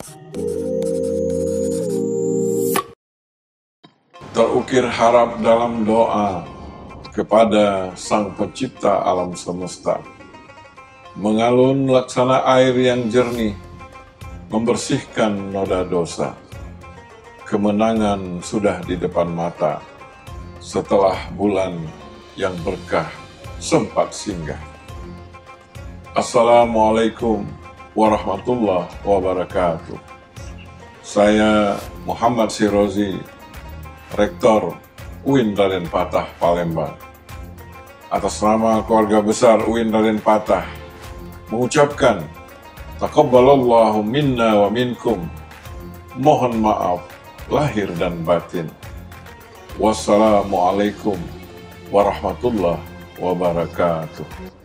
Terukir harap dalam doa kepada Sang Pencipta alam semesta. Mengalun laksana air yang jernih, membersihkan noda dosa. Kemenangan sudah di depan mata, setelah bulan yang berkah sempat singgah. Assalamualaikum warahmatullahi wabarakatuh. Saya Muhammad Sirozi, Rektor UIN Raden Patah Palembang. Atas nama keluarga besar UIN Raden Patah, mengucapkan taqabbalallahu minna wa minkum. Mohon maaf lahir dan batin. Wassalamualaikum warahmatullahi wabarakatuh.